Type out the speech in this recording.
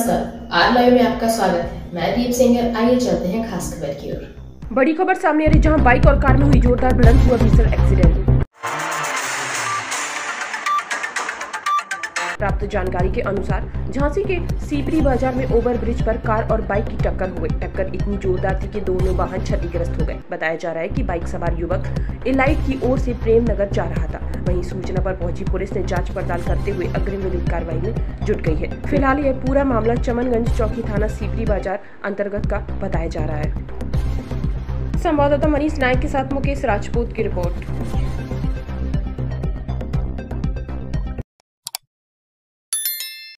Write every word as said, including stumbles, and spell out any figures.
नमस्कार, are live में आपका स्वागत है। मैं दीप सिंगर। आइए चलते हैं खास खबर की ओर। बड़ी खबर सामने आ रही, जहां बाइक और कार में हुई जोरदार भिड़ंत, हुआ भीषण एक्सीडेंट। प्राप्त जानकारी के अनुसार झांसी के सीपरी बाजार में ओवर ब्रिज पर कार और बाइक की टक्कर हो गई। टक्कर इतनी जोरदार थी कि दोनों वाहन क्षतिग्रस्त हो गए। बताया जा रहा है कि बाइक सवार युवक इलाइट की ओर से प्रेम नगर जा रहा था। वहीं सूचना पर पहुंची पुलिस ने जांच पड़ताल करते हुए अग्रिम विधिक कार्रवाई में जुट गई है। फिलहाल यह पूरा मामला चमनगंज चौकी थाना सीपरी बाजार अंतर्गत का बताया जा रहा है। संवाददाता मनीष नायक के साथ मुकेश राजपूत की रिपोर्ट।